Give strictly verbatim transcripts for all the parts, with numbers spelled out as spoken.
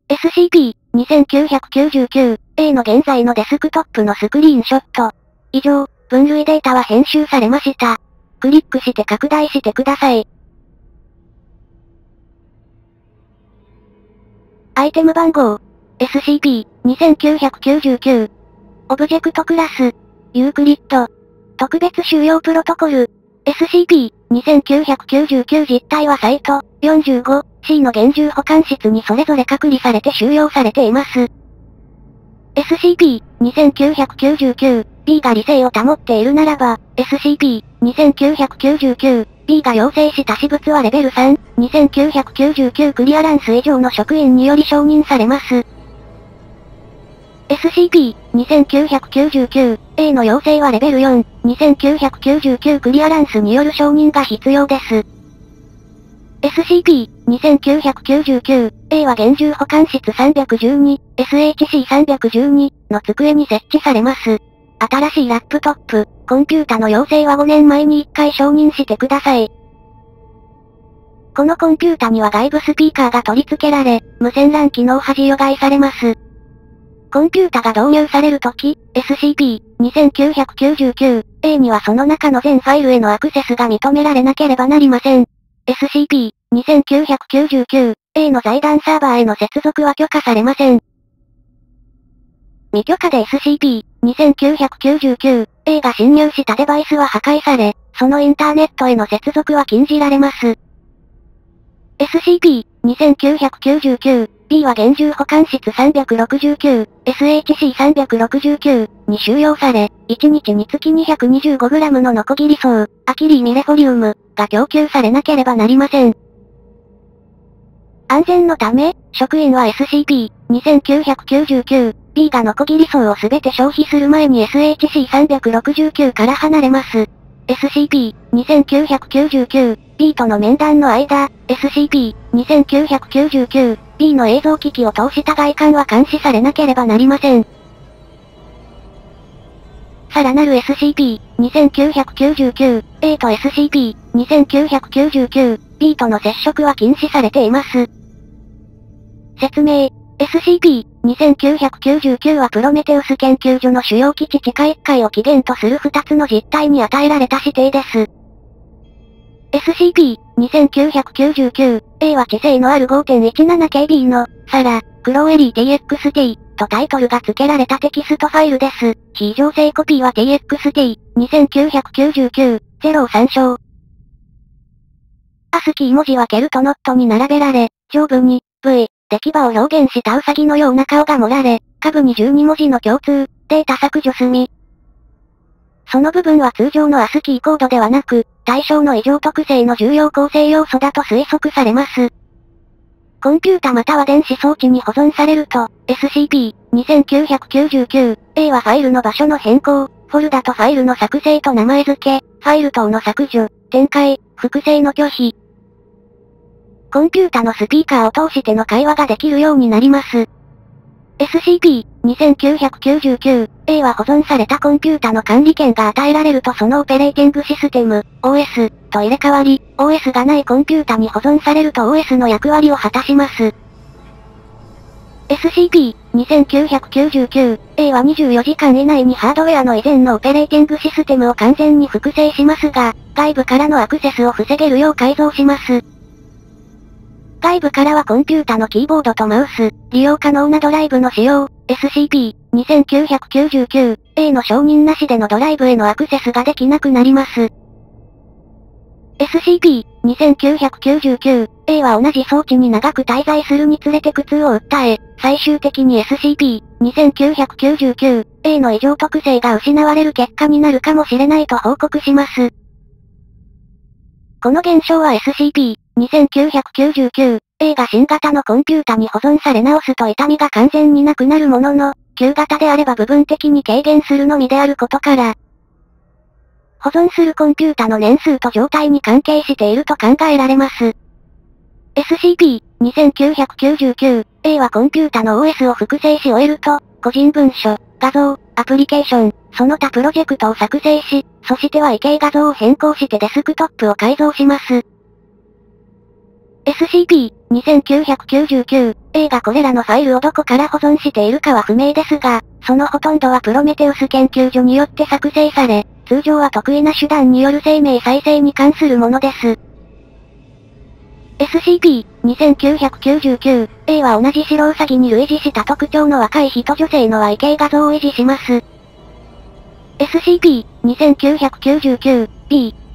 エスシーピーにせんきゅうひゃくきゅうじゅうきゅうエー の現在のデスクトップのスクリーンショット。以上、分類データは編集されました。クリックして拡大してください。アイテム番号 エスシーピーにせんきゅうひゃくきゅうじゅうきゅう オブジェクトクラスユークリッド特別収容プロトコル エスシーピーにせんきゅうひゃくきゅうじゅうきゅう 実体はサイト よんじゅうごシー の厳重保管室にそれぞれ隔離されて収容されています。エスシーピーにせんきゅうひゃくきゅうじゅうきゅうビー が理性を保っているならば、エスシーピーにせんきゅうひゃくきゅうじゅうきゅうビー が要請した私物はレベルさん、にせんきゅうひゃくきゅうじゅうきゅうクリアランス以上の職員により承認されます。エスシーピーにせんきゅうひゃくきゅうじゅうきゅうエー の要請はレベルよん、にせんきゅうひゃくきゅうじゅうきゅうクリアランスによる承認が必要です。エスシーピーにせんきゅうひゃくきゅうじゅうきゅうエー は厳重保管室さんびゃくじゅうに、エスエイチシーさんびゃくじゅうに の机に設置されます。新しいラップトップ、コンピュータの要請はごねんまえにいっかい承認してください。このコンピュータには外部スピーカーが取り付けられ、無線 ラン 機能端除外されます。コンピュータが導入されるとき、エスシーピーにせんきゅうひゃくきゅうじゅうきゅうエー にはその中の全ファイルへのアクセスが認められなければなりません。エスシーピーにせんきゅうひゃくきゅうじゅうきゅうエー の財団サーバーへの接続は許可されません。未許可で エスシーピーにせんきゅうひゃくきゅうじゅうきゅうエー が侵入したデバイスは破壊され、そのインターネットへの接続は禁じられます。エスシーピーにせんきゅうひゃくきゅうじゅうきゅうビー は厳重保管室さんびゃくろくじゅうきゅう、エスエイチシーさんびゃくろくじゅうきゅう に収容され、いちにちにつき にひゃくにじゅうごグラム のノコギリ層、アキリーミレフォリウムが供給されなければなりません。安全のため、職員は エスシーピーにせんきゅうひゃくきゅうじゅうきゅうビー がノコギリ層をすべて消費する前に エスエイチシーさんびゃくろくじゅうきゅう から離れます。エスシーピーにせんきゅうひゃくきゅうじゅうきゅうビー との面談の間、エスシーピーにせんきゅうひゃくきゅうじゅうきゅうビー の映像機器を通した外観は監視されなければなりません。さらなる エスシーピーにせんきゅうひゃくきゅうじゅうきゅうエー と エスシーピーにせんきゅうひゃくきゅうじゅうきゅうビー との接触は禁止されています。説明。エスシーピーにせんきゅうひゃくきゅうじゅうきゅう はプロメテウス研究所の主要基地地下いっかいを起源とするふたつの実体に与えられた指定です。エスシーピーにせんきゅうひゃくきゅうじゅうきゅうエー は知性のある ごてんいちななケービー の、サラ、クローエリー ティーエックスティー とタイトルが付けられたテキストファイルです。非常正コピーは ティーエックスティーにせんきゅうひゃくきゅうじゅうきゅうゼロを参照。アスキー文字はケルトノットに並べられ、上部に、V、出来場を表現したウサギのような顔が盛られ、下部にじゅうに文字の共通、データ削除済み。その部分は通常のアスキーコードではなく、対象の異常特性の重要構成要素だと推測されます。コンピュータまたは電子装置に保存されると、エスシーピーにせんきゅうひゃくきゅうじゅうきゅうエー はファイルの場所の変更、フォルダとファイルの作成と名前付け、ファイル等の削除、展開、複製の拒否。コンピュータのスピーカーを通しての会話ができるようになります。エスシーピーにせんきゅうひゃくきゅうじゅうきゅうエー は保存されたコンピュータの管理権が与えられるとそのオペレーティングシステム、オーエス、と入れ替わり、オーエス がないコンピュータに保存されると オーエス の役割を果たします。エスシーピーにせんきゅうひゃくきゅうじゅうきゅうエー はにじゅうよじかん以内にハードウェアの以前のオペレーティングシステムを完全に複製しますが、外部からのアクセスを防げるよう改造します。外部からはコンピュータのキーボードとマウス、利用可能なドライブの使用、エスシーピーにせんきゅうひゃくきゅうじゅうきゅうエー の承認なしでのドライブへのアクセスができなくなります。エスシーピーにせんきゅうひゃくきゅうじゅうきゅうエー は同じ装置に長く滞在するにつれて苦痛を訴え、最終的に エスシーピーにせんきゅうひゃくきゅうじゅうきゅうエー の異常特性が失われる結果になるかもしれないと報告します。この現象は エスシーピーにせんきゅうひゃくきゅうじゅうきゅうエー が新型のコンピュータに保存され直すと痛みが完全になくなるものの、旧型であれば部分的に軽減するのみであることから、保存するコンピュータの年数と状態に関係していると考えられます。エスシーピーにせんきゅうひゃくきゅうじゅうきゅうエー はコンピュータの オーエス を複製し終えると、個人文書、画像、アプリケーション、その他プロジェクトを作成し、そしては異形画像を変更してデスクトップを改造します。エスシーピーにせんきゅうひゃくきゅうじゅうきゅう、エー がこれらのファイルをどこから保存しているかは不明ですが、そのほとんどはプロメテウス研究所によって作成され、通常は得意な手段による生命再生に関するものです。エスシーピーにせんきゅうひゃくきゅうじゅうきゅう、エー は同じ白ウサギに類似した特徴の若い人女性の ワイケー 画像を維持します。エスシーピーにせんきゅうひゃくきゅうじゅうきゅう、ビー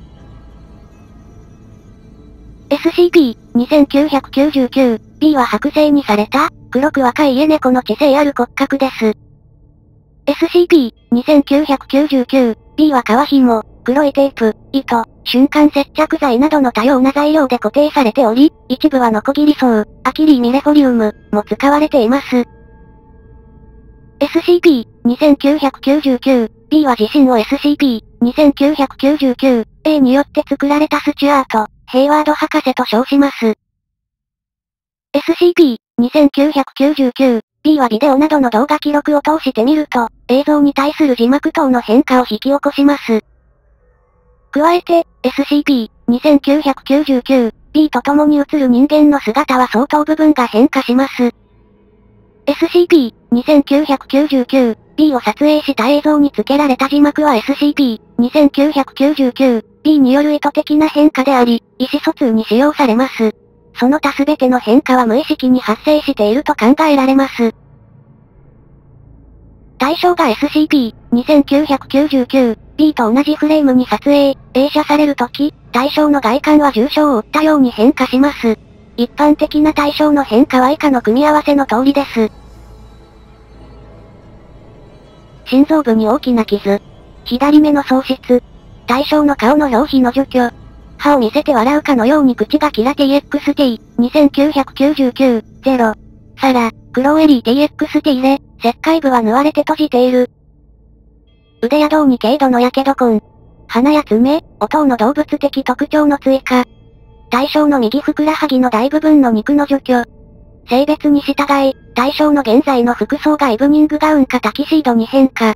エスシーピーにせんきゅうひゃくきゅうじゅうきゅう、ビー は剥製にされた、黒く若い家猫の知性ある骨格です。エスシーピーにせんきゅうひゃくきゅうじゅうきゅう、ビー は革紐、黒いテープ、糸、瞬間接着剤などの多様な材料で固定されており、一部はノコギリソウ、アキリーミレフォリウムも使われています。エスシーピーにせんきゅうひゃくきゅうじゅうきゅう、ビー は自身を エスシーピーにせんきゅうひゃくきゅうじゅうきゅう、エー によって作られたスチュアート、ヘイワード博士と称します。エスシーピーにせんきゅうひゃくきゅうじゅうきゅう、ビー はビデオなどの動画記録を通して見ると、映像に対する字幕等の変化を引き起こします。加えて、エスシーピーにせんきゅうひゃくきゅうじゅうきゅう、ビー と共に映る人間の姿は相当部分が変化します。エスシーピーにせんきゅうひゃくきゅうじゅうきゅう、ビー を撮影した映像に付けられた字幕は エスシーピーにせんきゅうひゃくきゅうじゅうきゅう、ビー による意図的な変化であり、意思疎通に使用されます。その他すべての変化は無意識に発生していると考えられます。対象が エスシーピーにせんきゅうひゃくきゅうじゅうきゅう、ビー と同じフレームに撮影、映写されるとき、対象の外観は重傷を負ったように変化します。一般的な対象の変化は以下の組み合わせの通りです。心臓部に大きな傷。左目の喪失。対象の顔の表皮の除去。歯を見せて笑うかのように口がキラ ティーエックスティーにせんきゅうひゃくきゅうじゅうきゅう、ゼロ。サラ、クローエリー ティーエックスティー レ、切開部は縫われて閉じている。腕や胴に軽度の火傷痕。鼻や爪、音の動物的特徴の追加。対象の右ふくらはぎの大部分の肉の除去。性別に従い、対象の現在の服装がイブニングガウンかタキシードに変化。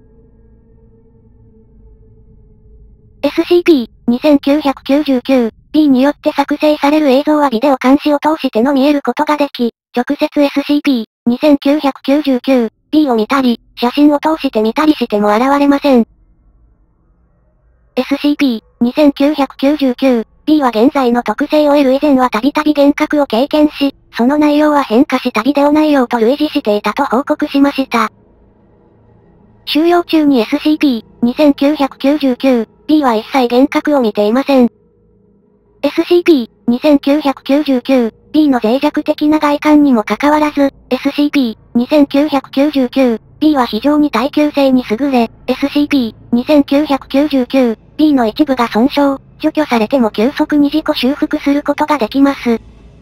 エスシーピーにせんきゅうひゃくきゅうじゅうきゅう、ビー によって作成される映像はビデオ監視を通しての見えることができ、直接 エスシーピーにせんきゅうひゃくきゅうじゅうきゅう、ビー を見たり、写真を通して見たりしても現れません。エスシーピーにせんきゅうひゃくきゅうじゅうきゅう、ビー は現在の特性を得る以前はたびたび幻覚を経験し、その内容は変化したビデオ内容と類似していたと報告しました。収容中に エスシーピーにせんきゅうひゃくきゅうじゅうきゅう、ビー は一切幻覚を見ていません。エスシーピーにせんきゅうひゃくきゅうじゅうきゅう、ビー の脆弱的な外観にもかかわらず、エスシーピーにせんきゅうひゃくきゅうじゅうきゅう、ビー は非常に耐久性に優れ、エスシーピーにせんきゅうひゃくきゅうじゅうきゅう、ビー の一部が損傷、除去されても急速に自己修復することができます。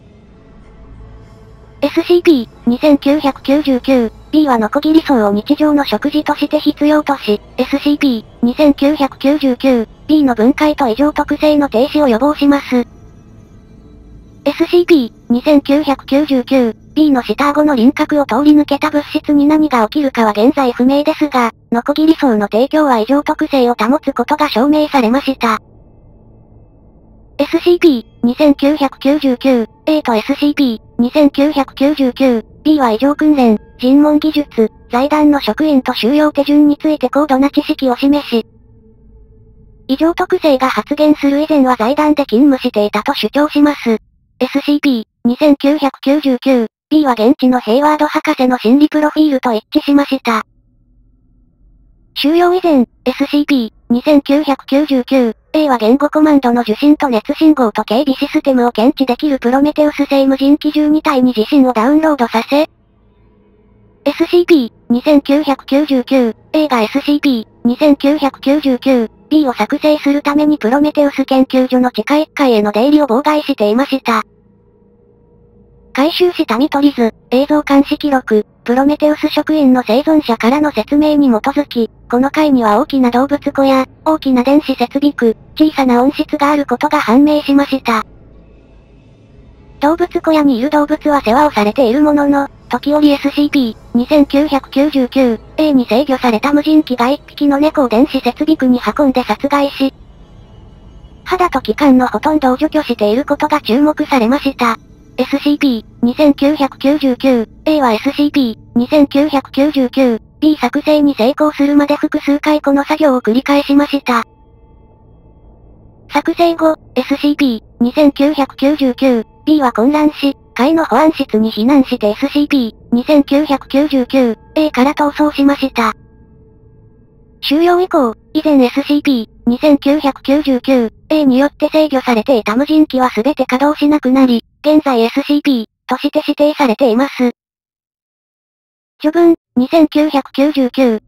エスシーピーにせんきゅうひゃくきゅうじゅうきゅう、ビー はノコギリソウを日常の食事として必要とし、エスシーピーにせんきゅうひゃくきゅうじゅうきゅう、ビー の分解と異常特性の停止を予防します。エスシーピーにせんきゅうひゃくきゅうじゅうきゅう、ビー の下顎の輪郭を通り抜けた物質に何が起きるかは現在不明ですが、ノコギリソウの提供は異常特性を保つことが証明されました。エスシーピーにせんきゅうひゃくきゅうじゅうきゅう、エー と エスシーピーにせんきゅうひゃくきゅうじゅうきゅう、ビー は異常訓練、尋問技術、財団の職員と収容手順について高度な知識を示し、異常特性が発現する以前は財団で勤務していたと主張します。エスシーピーにせんきゅうひゃくきゅうじゅうきゅう、ビー は現地のヘイワード博士の心理プロフィールと一致しました。収容以前、エスシーピーにせんきゅうひゃくきゅうじゅうきゅう、エー は言語コマンドの受信と熱信号と警備システムを検知できるプロメテウス製無人機じゅうにたいに自身をダウンロードさせ、エスシーピーにせんきゅうひゃくきゅうじゅうきゅう、エー が エスシーピーにせんきゅうひゃくきゅうじゅうきゅう、ビー を作成するためにプロメテウス研究所の地下いっかいへの出入りを妨害していました。回収した見取り図、映像監視記録、プロメテウス職員の生存者からの説明に基づき、この階には大きな動物小屋、大きな電子設備区、小さな温室があることが判明しました。動物小屋にいる動物は世話をされているものの、時折 エスシーピーにせんきゅうひゃくきゅうじゅうきゅう、エー に制御された無人機が一匹の猫を電子設備区に運んで殺害し、肌と器官のほとんどを除去していることが注目されました。 エスシーピーにせんきゅうひゃくきゅうじゅうきゅう、A は エスシーピーにせんきゅうひゃくきゅうじゅうきゅう、B 作成に成功するまで複数回この作業を繰り返しました。作成後、エスシーピーにせんきゅうひゃくきゅうじゅうきゅう、B は混乱し、海の保安室に避難して エスシーピーにせんきゅうひゃくきゅうじゅうきゅう、A から逃走しました。終了以降、以前 エスシーピーにせんきゅうひゃくきゅうじゅうきゅう、A によって制御されていた無人機はすべて稼働しなくなり、現在 エスシーピー として指定されています。序文、にせんきゅうひゃくきゅうじゅうきゅう。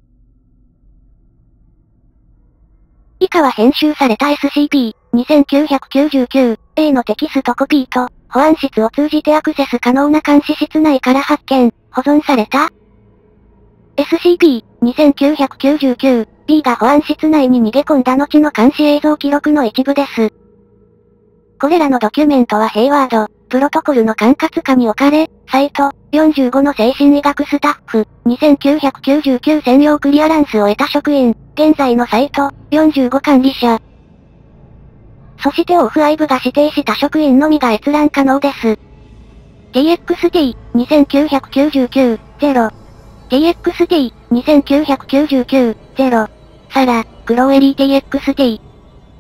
以下は編集された エスシーピーにせんきゅうひゃくきゅうじゅうきゅう、A のテキストコピーと、保安室を通じてアクセス可能な監視室内から発見、保存された。エスシーピーにせんきゅうひゃくきゅうじゅうきゅう、B が保安室内に逃げ込んだ後の監視映像記録の一部です。これらのドキュメントはヘイワード、プロトコルの管轄下に置かれ、サイト、よんじゅうごの精神医学スタッフ、にせんきゅうひゃくきゅうじゅうきゅう専用クリアランスを得た職員、現在のサイト、よんじゅうご管理者。そしてオフアイブが指定した職員のみが閲覧可能です。ティーエックスティーにせんきゅうひゃくきゅうじゅうきゅう、ゼロ。ティーエックスティーにせんきゅうひゃくきゅうじゅうきゅう、ゼロ。サラ、クロウェリー ティーエックスティー。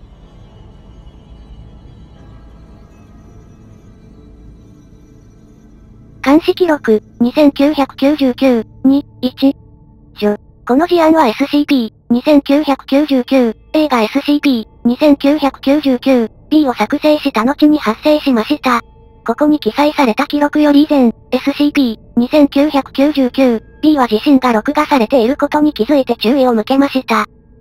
監視記録、にせんきゅうひゃくきゅうじゅうきゅう、に、いち。序。この事案は エスシーピーにせんきゅうひゃくきゅうじゅうきゅう、A が エスシーピーにせんきゅうひゃくきゅうじゅうきゅう、B を作成した後に発生しました。ここに記載された記録より以前、エスシーピーにせんきゅうひゃくきゅうじゅうきゅう、B は自身が録画されていることに気づいて注意を向けました。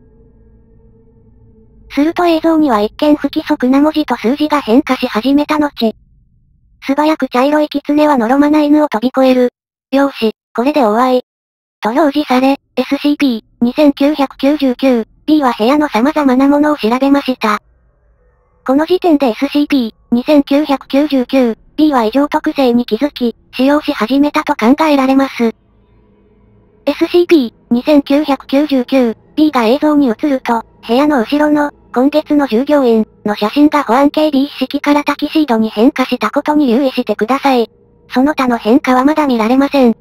すると映像には一見不規則な文字と数字が変化し始めた後、素早く茶色い狐はのろまな犬を飛び越える。よーし、これで終わい。と表示され、エスシーピーにせんきゅうひゃくきゅうじゅうきゅう、B は部屋の様々なものを調べました。この時点で エスシーピーにせんきゅうひゃくきゅうじゅうきゅう、B は異常特性に気づき、使用し始めたと考えられます。エスシーピーにせんきゅうひゃくきゅうじゅうきゅう、B が映像に映ると、部屋の後ろの、今月の従業員の写真が保安警備一式からタキシードに変化したことに留意してください。その他の変化はまだ見られません。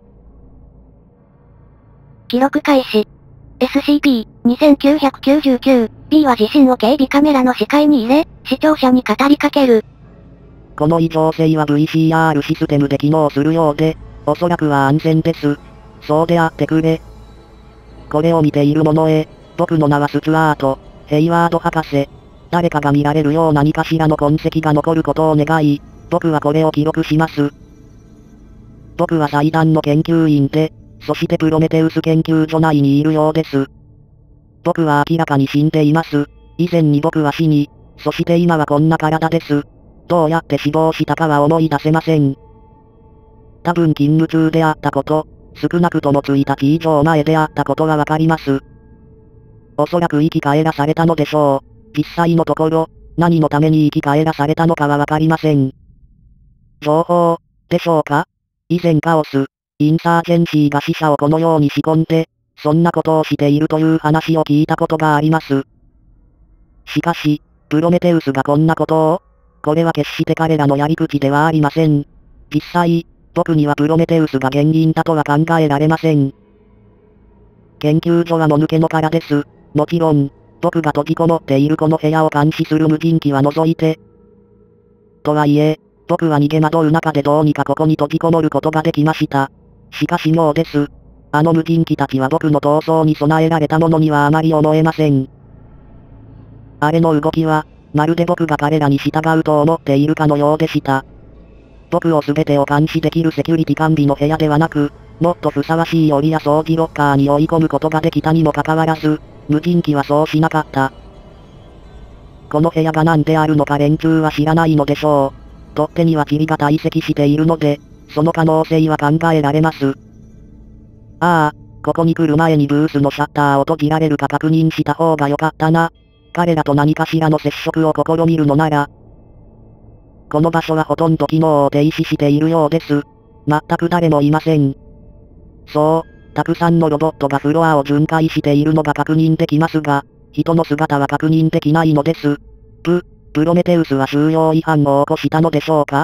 記録開始。エスシーピーにせんきゅうひゃくきゅうじゅうきゅう、B は自身を警備カメラの視界に入れ、視聴者に語りかける。 この異常性は ブイシーアール システムで機能するようで、おそらくは安全です。そうであってくれ。これを見ている者へ、僕の名はスチュアート、ヘイワード博士。誰かが見られるよう何かしらの痕跡が残ることを願い、僕はこれを記録します。僕は祭壇の研究員で、そしてプロメテウス研究所内にいるようです。僕は明らかに死んでいます。以前に僕は死に、そして今はこんな体です。どうやって死亡したかは思い出せません。多分勤務中であったこと、少なくともついたち以上前であったことはわかります。おそらく生き返らされたのでしょう。実際のところ、何のために生き返らされたのかはわかりません。情報、でしょうか？以前カオス、インサージェンシーが死者をこのように仕込んで、そんなことをしているという話を聞いたことがあります。しかし、プロメテウスがこんなことを？これは決して彼らのやり口ではありません。実際、僕にはプロメテウスが原因だとは考えられません。研究所はもぬけの殻です。もちろん、僕が閉じこもっているこの部屋を監視する無人機は除いて。とはいえ、僕は逃げ惑う中でどうにかここに閉じこもることができました。しかし妙です。あの無人機たちは僕の逃走に備えられたものにはあまり思えません。あれの動きは、まるで僕が彼らに従うと思っているかのようでした。僕を全てを監視できるセキュリティ完備の部屋ではなく、もっとふさわしい檻や掃除ロッカーに追い込むことができたにもかかわらず、無人機はそうしなかった。この部屋が何であるのか連中は知らないのでしょう。取っ手には塵が堆積しているので、その可能性は考えられます。ああ、ここに来る前にブースのシャッターを閉じられるか確認した方が良かったな。彼らと何かしらの接触を試みるのなら。この場所はほとんど機能を停止しているようです。全く誰もいません。そう、たくさんのロボットがフロアを巡回しているのが確認できますが、人の姿は確認できないのです。プ、プロメテウスは収容違反を起こしたのでしょうか？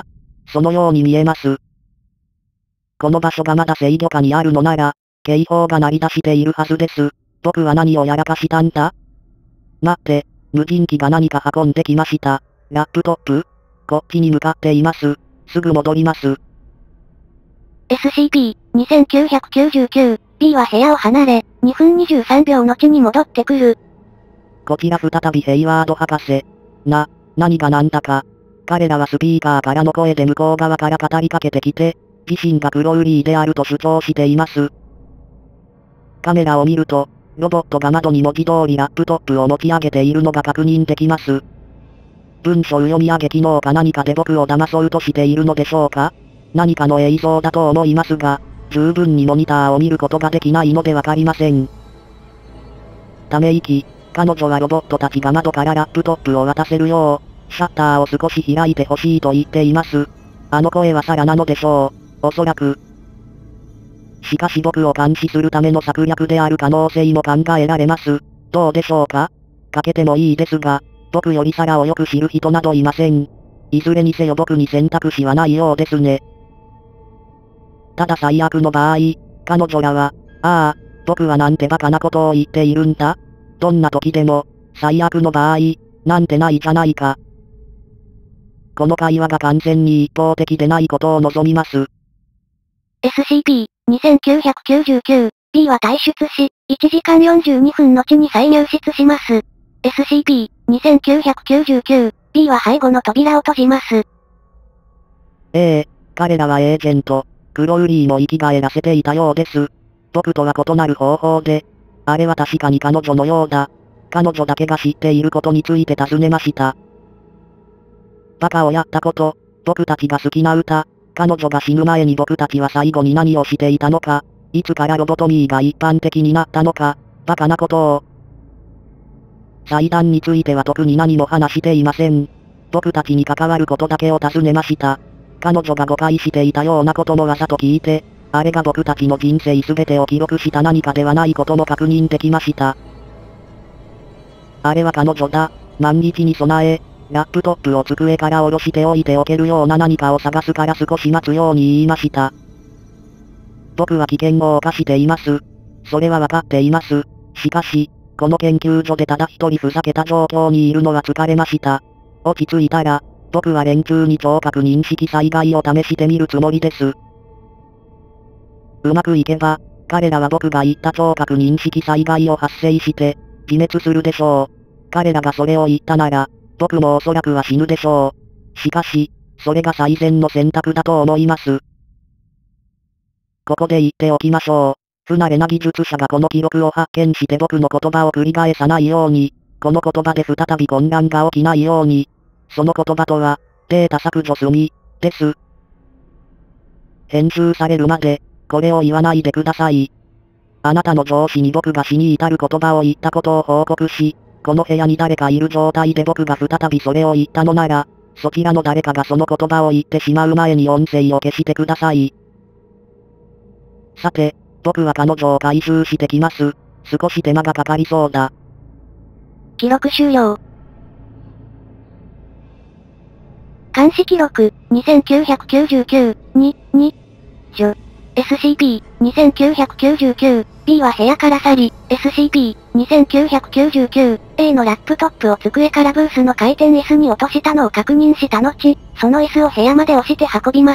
そのように見えます。この場所がまだ制御下にあるのなら、警報が鳴り出しているはずです。僕は何をやらかしたんだ？待って、無人機が何か運んできました。ラップトップ？こっちに向かっています。すぐ戻ります。 エスシーピーにせんきゅうひゃくきゅうじゅうきゅう、B は部屋を離れ、にふんにじゅうさんびょう後に戻ってくる。 こちら再びヘイワード博士。な、何がなんだか。彼らはスピーカーからの声で向こう側から語りかけてきて、自身がクロウリーであると主張しています。カメラを見ると、ロボットが窓に文字通りラップトップを持ち上げているのが確認できます。文書読み上げ機能か何かで僕を騙そうとしているのでしょうか？何かの映像だと思いますが、十分にモニターを見ることができないのでわかりません。ため息、彼女はロボットたちが窓からラップトップを渡せるよう、シャッターを少し開いてほしいと言っています。あの声はサラなのでしょう。おそらく。しかし僕を監視するための策略である可能性も考えられます。どうでしょうか？かけてもいいですが、僕よりサラをよく知る人などいません。いずれにせよ僕に選択肢はないようですね。ただ最悪の場合、彼女らは、ああ、僕はなんてバカなことを言っているんだ。どんな時でも、最悪の場合、なんてないじゃないか。この会話が完全に一方的でないことを望みます。 エスシーピーにせんきゅうひゃくきゅうじゅうきゅう、B は退出し、いちじかんよんじゅうにふん後に再入室します。エスシーピーにせんきゅうひゃくきゅうじゅうきゅう、B は背後の扉を閉じます。 ええ、彼らはエージェント、クロウリーも生き返らせていたようです。僕とは異なる方法で、あれは確かに彼女のようだ。彼女だけが知っていることについて尋ねました。バカをやったこと、僕たちが好きな歌、彼女が死ぬ前に僕たちは最後に何をしていたのか、いつからロボトミーが一般的になったのか、バカなことを。祭壇については特に何も話していません。僕たちに関わることだけを尋ねました。彼女が誤解していたようなこともわざと聞いて、あれが僕たちの人生すべてを記録した何かではないことも確認できました。あれは彼女だ。万日に備え、ラップトップを机から下ろしておいておけるような何かを探すから少し待つように言いました。僕は危険を冒しています。それはわかっています。しかし、この研究所でただ一人ふざけた状況にいるのは疲れました。落ち着いたら、僕は連中に聴覚認識災害を試してみるつもりです。うまくいけば、彼らは僕が言った聴覚認識災害を発生して、自滅するでしょう。彼らがそれを言ったなら、僕もおそらくは死ぬでしょう。しかし、それが最善の選択だと思います。ここで言っておきましょう。不慣れな技術者がこの記録を発見して僕の言葉を繰り返さないように、この言葉で再び混乱が起きないように。その言葉とは、データ削除済み、です。編集されるまで、これを言わないでください。あなたの上司に僕が死に至る言葉を言ったことを報告し、この部屋に誰かいる状態で僕が再びそれを言ったのなら、そちらの誰かがその言葉を言ってしまう前に音声を消してください。さて、僕は彼女を回収してきます。少し手間がかかりそうだ。 記録終了。監視記録、にせんきゅうひゃくきゅうじゅうきゅう、に、に、じゅ、エスシーピーにせんきゅうひゃくきゅうじゅうきゅう、B は部屋から去り、エスシーピーにせんきゅうひゃくきゅうじゅうきゅう、A のラップトップを机からブースの回転椅子に落としたのを確認した後、その椅子を部屋まで押して運びます。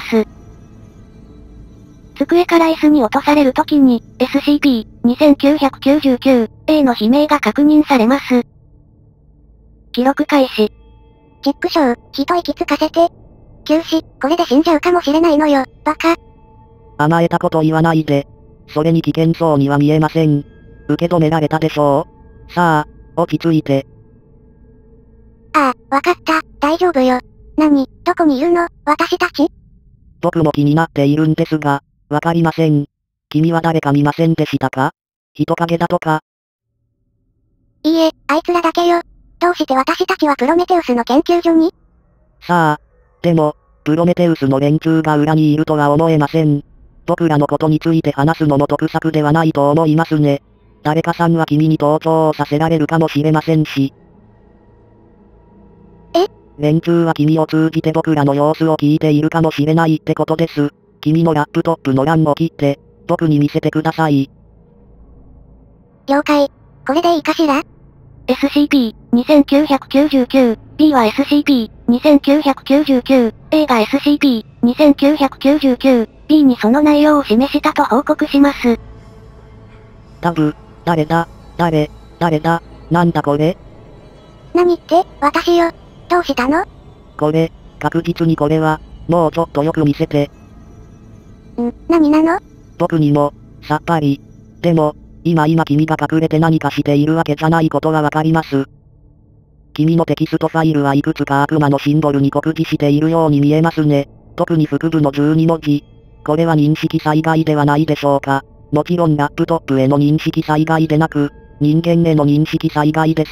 机から椅子に落とされるときに、エスシーピーにせんきゅうひゃくきゅうじゅうきゅう、A の悲鳴が確認されます。記録開始。 チックショー、一息つかせて。休止、これで死んじゃうかもしれないのよ、バカ。 甘えたこと言わないで。それに危険そうには見えません。受け止められたでしょう？さあ、落ち着いて。 ああ、わかった、大丈夫よ。何、どこにいるの、私たち？ 僕も気になっているんですが、わかりません。君は誰か見ませんでしたか？人影だとか。 いいえ、あいつらだけよ。どうして私たちはプロメテウスの研究所に？ さあ、でも、プロメテウスの連中が裏にいるとは思えません。僕らのことについて話すのも得策ではないと思いますね。誰かさんは君に登場をさせられるかもしれませんし。 え、 連中は君を通じて僕らの様子を聞いているかもしれないってことです。君のラップトップの欄を切って、僕に見せてください。 了解。これでいいかしら？ エスシーピーにせんきゅうひゃくきゅうじゅうきゅう、B は エスシーピーにせんきゅうひゃくきゅうじゅうきゅう、A が エスシーピーにせんきゅうひゃくきゅうじゅうきゅう、B にその内容を示したと報告します。 タブ、誰だ、誰、誰だ、なんだこれ？ 何って、私よ。どうしたの？ これ、確実にこれは、もうちょっとよく見せて。 ん、何なの？ 僕にも、さっぱり。でも、今今君が隠れて何かしているわけじゃないことがわかります。君のテキストファイルはいくつか悪魔のシンボルに酷似しているように見えますね。特に腹部のじゅうに文字。これは認識災害ではないでしょうか。もちろんラップトップへの認識災害でなく、人間への認識災害です。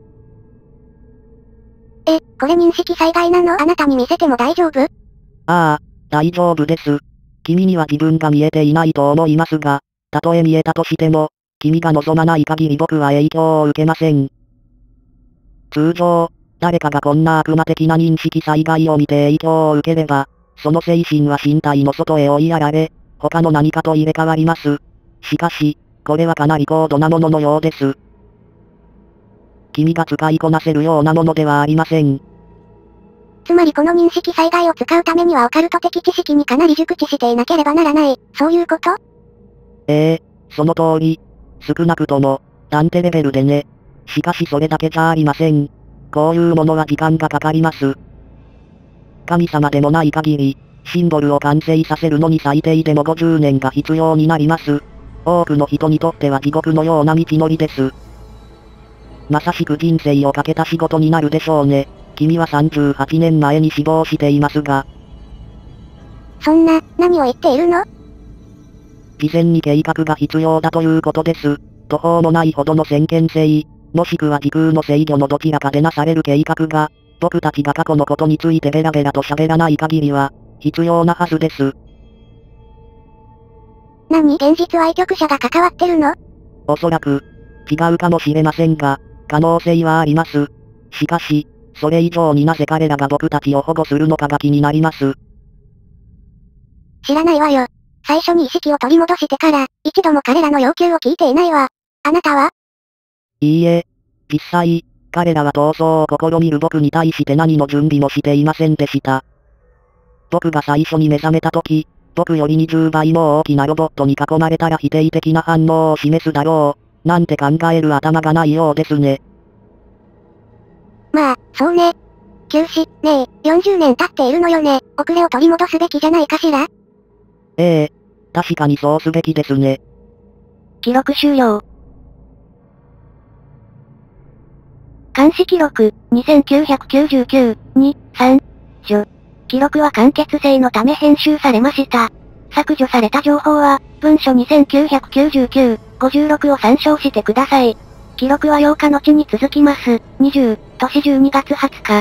え、これ認識災害なの？あなたに見せても大丈夫？ ああ、大丈夫です。君には自分が見えていないと思いますが、たとえ見えたとしても、君が望まない限り僕は影響を受けません。通常、誰かがこんな悪魔的な認識災害を見て影響を受ければ、その精神は身体の外へ追いやられ、他の何かと入れ替わります。しかし、これはかなり高度なもののようです。君が使いこなせるようなものではありません。 つまりこの認識災害を使うためにはオカルト的知識にかなり熟知していなければならない、そういうこと？ ええ、その通り。少なくとも、探偵レベルでね。しかしそれだけじゃありません。こういうものは時間がかかります。神様でもない限り、シンボルを完成させるのに最低でもごじゅうねんが必要になります。多くの人にとっては地獄のような道のりです。まさしく人生をかけた仕事になるでしょうね。君はさんじゅうはちねんまえに死亡していますが。 そんな、何を言っているの？ 事前に計画が必要だということです。途方もないほどの先見性、もしくは時空の制御のどちらかでなされる計画が、僕たちが過去のことについてベラベラと喋らない限りは、必要なはずです。 何？現実は愛局者が関わってるの？ おそらく、違うかもしれませんが、可能性はあります。しかし、それ以上になぜ彼らが僕たちを保護するのかが気になります。 知らないわよ。最初に意識を取り戻してから、一度も彼らの要求を聞いていないわ。あなたは？ いいえ、実際、彼らは逃走を試みる僕に対して何の準備もしていませんでした。僕が最初に目覚めた時、僕よりにじゅうばいも大きなロボットに囲まれたら否定的な反応を示すだろう、なんて考える頭がないようですね。 まあ、そうね。休止、ねえ、よんじゅうねん経っているのよね。遅れを取り戻すべきじゃないかしら？ ええ、確かにそうすべきですね。 記録終了。監視記録、にせんきゅうひゃくきゅうじゅうきゅう、に、さん、除。記録は完結性のため編集されました。削除された情報は、文書にせんきゅうひゃくきゅうじゅうきゅう、ごじゅうろくを参照してください。記録はようか後に続きます。にじゅう、年じゅうにがつはつか。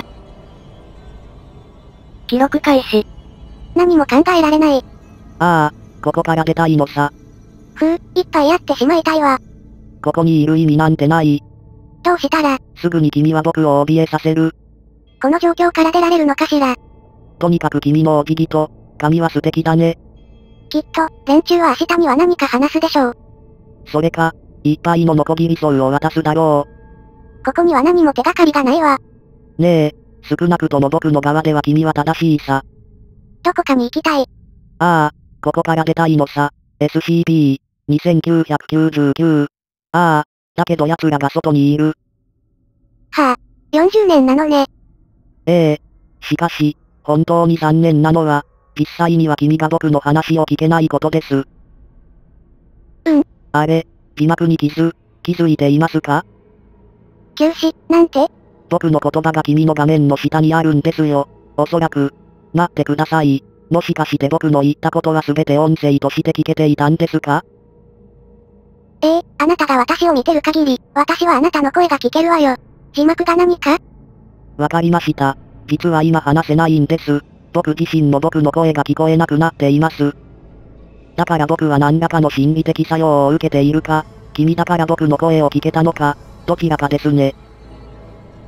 記録開始。 何も考えられない。 ああ、ここから出たいのさ。 ふう、いっぱいやってしまいたいわ。 ここにいる意味なんてない。 どうしたら、 すぐに君は僕を怯えさせる。 この状況から出られるのかしら？ とにかく君のお辞儀と、髪は素敵だね。 きっと、連中は明日には何か話すでしょう。 それか、いっぱいのノコギリソウを渡すだろう。ここには何も手がかりがないわ。 ねえ、少なくとも僕の側では君は正しいさ。 どこかに行きたい。 ああ、ここから出たいのさ。エスシーピー、にせんきゅうひゃくきゅうじゅうきゅう。ああ、だけど奴らが外にいる。 はあ、よんじゅうねんなのね。 ええ、しかし、本当に残念なのは、実際には君が僕の話を聞けないことです。 うん。 あれ、字幕に傷、気づいていますか？ 休止、なんて？ 僕の言葉が君の画面の下にあるんですよ。おそらく。待ってください。もしかして僕の言ったことは全て音声として聞けていたんですか？ ええ、あなたが私を見てる限り、私はあなたの声が聞けるわよ。字幕が何か？ わかりました。実は今話せないんです。僕自身も僕の声が聞こえなくなっています。だから僕は何らかの心理的作用を受けているか、君だから僕の声を聞けたのか、どちらかですね。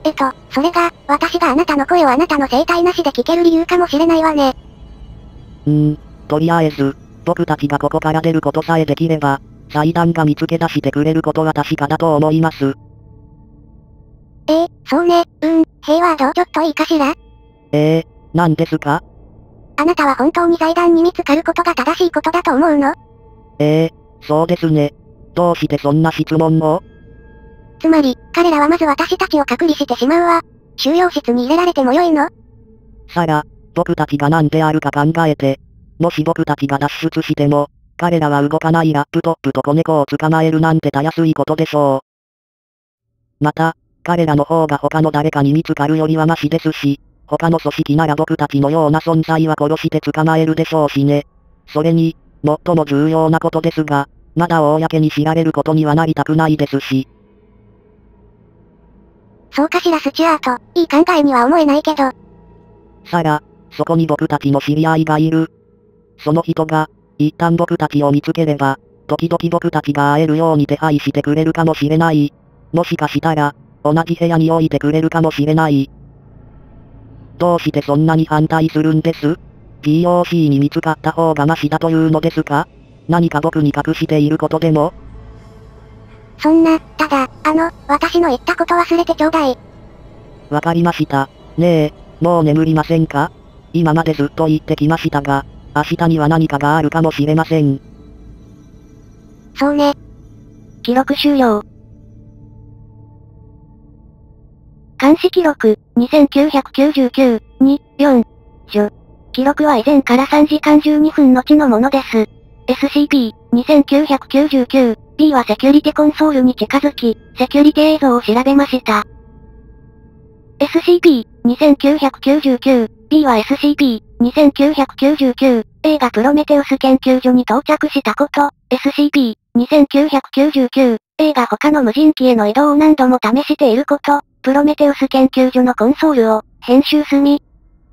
えっと、それが、私があなたの声をあなたの声帯なしで聞ける理由かもしれないわね。 うーん、とりあえず、僕たちがここから出ることさえできれば、祭壇が見つけ出してくれることは確かだと思います。 ええー、そうね、うーん、ヘイワードちょっといいかしら？ ええー、なんですか？ あなたは本当に祭壇に見つかることが正しいことだと思うの？ ええー、そうですね。どうしてそんな質問を？ つまり、彼らはまず私たちを隔離してしまうわ。収容室に入れられてもよいの？ さら、僕たちが何であるか考えて、もし僕たちが脱出しても、彼らは動かないラップトップと子猫を捕まえるなんてたやすいことでしょう。また、彼らの方が他の誰かに見つかるよりはマシですし、他の組織なら僕たちのような存在は殺して捕まえるでしょうしね。それに、最も重要なことですが、まだ公に知られることにはなりたくないですし。 そうかしらスチュアート、いい考えには思えないけど。 さら、そこに僕たちの知り合いがいる。その人が、一旦僕たちを見つければ、時々僕たちが会えるように手配してくれるかもしれない。もしかしたら、同じ部屋に置いてくれるかもしれない。どうしてそんなに反対するんです？ ピーオーシー に見つかった方がマシだというのですか？何か僕に隠していることでも？ そんな、ただ、あの、私の言ったこと忘れてちょうだい。 わかりました。ねえ、もう眠りませんか？今までずっと言ってきましたが、明日には何かがあるかもしれません。 そうね。 記録終了。監視記録、にせんきゅうひゃくきゅうじゅうきゅう、に、よん、じゅ。記録は以前からさんじかんじゅうにふん後のものです。エスシーピー、にせんきゅうひゃくきゅうじゅうきゅう、B はセキュリティコンソールに近づき、セキュリティ映像を調べました。エスシーピー、にせんきゅうひゃくきゅうじゅうきゅう、B は エスシーピー、にせんきゅうひゃくきゅうじゅうきゅう、A がプロメテウス研究所に到着したこと、エスシーピー、にせんきゅうひゃくきゅうじゅうきゅう、A が他の無人機への移動を何度も試していること、プロメテウス研究所のコンソールを、編集済み。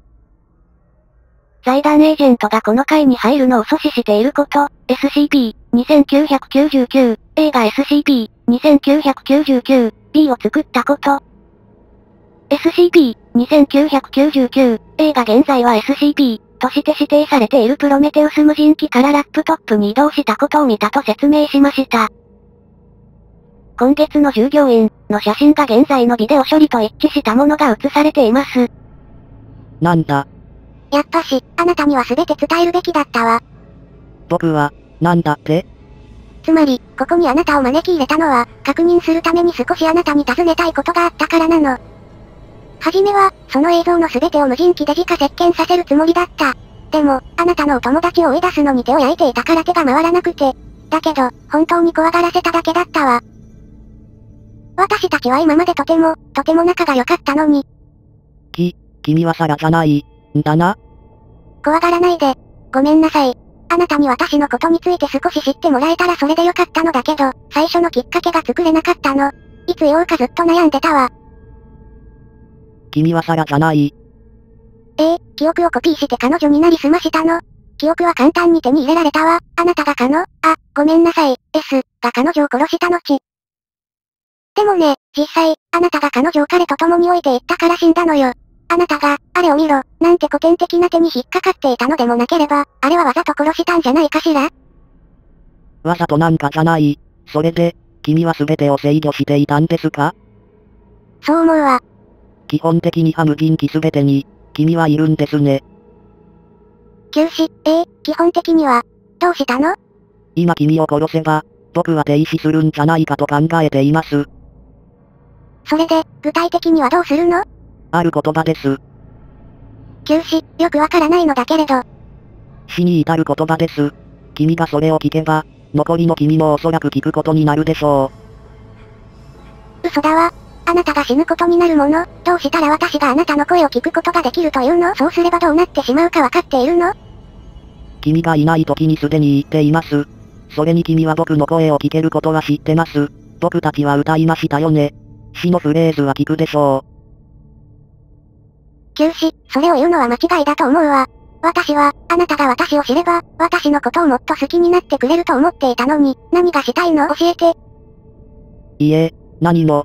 財団エージェントがこの会に入るのを阻止していること、エスシーピー、にせんきゅうひゃくきゅうじゅうきゅう、A が エスシーピー、にせんきゅうひゃくきゅうじゅうきゅう、B を作ったこと。エスシーピー、にせんきゅうひゃくきゅうじゅうきゅう、A が現在は エスシーピー、として指定されているプロメテウス無人機からラップトップに移動したことを見たと説明しました。今月の従業員の写真が現在のビデオ処理と一致したものが写されています。 なんだ。 やっぱし、あなたには全て伝えるべきだったわ。 僕は、なんだって？ つまり、ここにあなたを招き入れたのは、確認するために少しあなたに尋ねたいことがあったからなの。はじめは、その映像の全てを無人機で直接見させるつもりだった。でも、あなたのお友達を追い出すのに手を焼いていたから手が回らなくて。だけど、本当に怖がらせただけだったわ。私たちは今までとても、とても仲が良かったのに。 き、君はサラじゃない、んだな？ 怖がらないで。ごめんなさい。あなたに私のことについて少し知ってもらえたらそれでよかったのだけど、最初のきっかけが作れなかったの。いつ言おうかずっと悩んでたわ。 君はサラじゃない。 ええ、記憶をコピーして彼女になりすましたの。記憶は簡単に手に入れられたわ。あなたが彼の、あ、ごめんなさい、S、が彼女を殺した後。でもね、実際、あなたが彼女を彼と共に置いていったから死んだのよ。あなたが、あれを見ろ、なんて古典的な手に引っかかっていたのでもなければ、あれはわざと殺したんじゃないかしら？ わざとなんかじゃない。それで、君は全てを制御していたんですか？ そう思うわ。 基本的には無人機全てに、君はいるんですね。 休止、ええ、基本的には。どうしたの？ 今君を殺せば、僕は停止するんじゃないかと考えています。 それで、具体的にはどうするの？ ある言葉です。 休止、よくわからないのだけれど。 死に至る言葉です。君がそれを聞けば、残りの君もおそらく聞くことになるでしょう。嘘だわ。あなたが死ぬことになるもの、どうしたら私があなたの声を聞くことができるというの？そうすればどうなってしまうかわかっているの？ 君がいない時にすでに言っています。それに君は僕の声を聞けることは知ってます。僕たちは歌いましたよね。死のフレーズは聞くでしょう。 休止、それを言うのは間違いだと思うわ。私は、あなたが私を知れば、私のことをもっと好きになってくれると思っていたのに、何がしたいの？教えて。 いえ、何も。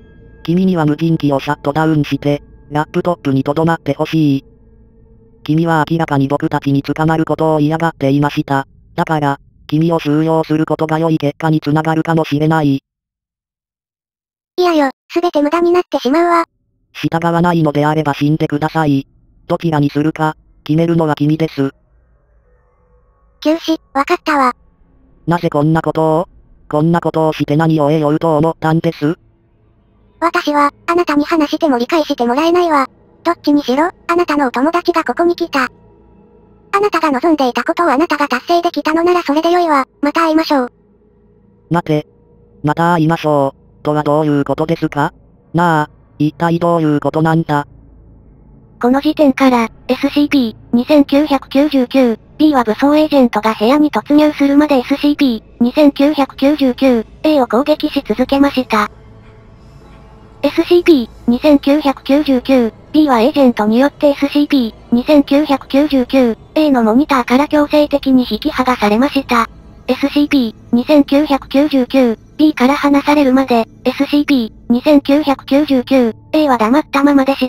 君には無人機をシャットダウンして、ラップトップに留まってほしい。君は明らかに僕たちに捕まることを嫌がっていました。だから、君を収容することが良い結果につながるかもしれない。 いやよ、すべて無駄になってしまうわ。 従わないのであれば死んでください。どちらにするか、決めるのは君です。 休止、わかったわ。 なぜこんなことをこんなことをして何を得ようと思ったんです？ 私は、あなたに話しても理解してもらえないわ。どっちにしろ、あなたのお友達がここに来た。あなたが望んでいたことをあなたが達成できたのならそれで良いわ。また会いましょう。 待て。また会いましょう。とはどういうことですか？なあ、一体どういうことなんだ？ この時点から、エスシーピーにせんきゅうひゃくきゅうじゅうきゅう、B は武装エージェントが部屋に突入するまで エスシーピーにせんきゅうひゃくきゅうじゅうきゅう、A を攻撃し続けました。エスシーピーにせんきゅうひゃくきゅうじゅうきゅう、B はエージェントによって エスシーピーにせんきゅうひゃくきゅうじゅうきゅう、A のモニターから強制的に引き剥がされました。エスシーピーにせんきゅうひゃくきゅうじゅうきゅう、B から離されるまで、エスシーピーにせんきゅうひゃくきゅうじゅうきゅう、A は黙ったままでした。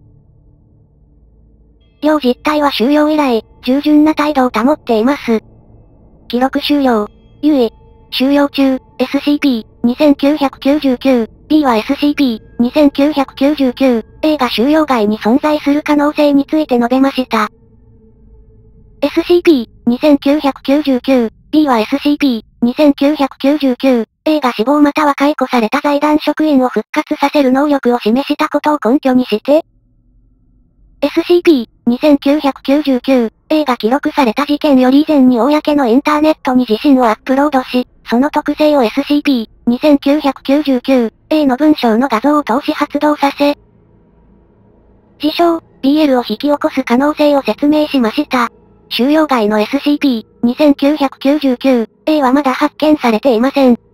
両実態は収容以来、従順な態度を保っています。記録収容。ゆい。収容中、エスシーピーにせんきゅうひゃくきゅうじゅうきゅう、B は エスシーピーにせんきゅうひゃくきゅうじゅうきゅう、A が収容外に存在する可能性について述べました。エスシーピーにせんきゅうひゃくきゅうじゅうきゅう、B は エスシーピーにせんきゅうひゃくきゅうじゅうきゅう、A が死亡または解雇された財団職員を復活させる能力を示したことを根拠にして、エスシーピーにせんきゅうひゃくきゅうじゅうきゅう、A が記録された事件より以前に公のインターネットに自身をアップロードし、その特性を エスシーピーにせんきゅうひゃくきゅうじゅうきゅう、A の文章の画像を通し発動させ、事象、ビーエル を引き起こす可能性を説明しました。収容外の エスシーピーにせんきゅうひゃくきゅうじゅうきゅう、A はまだ発見されていません。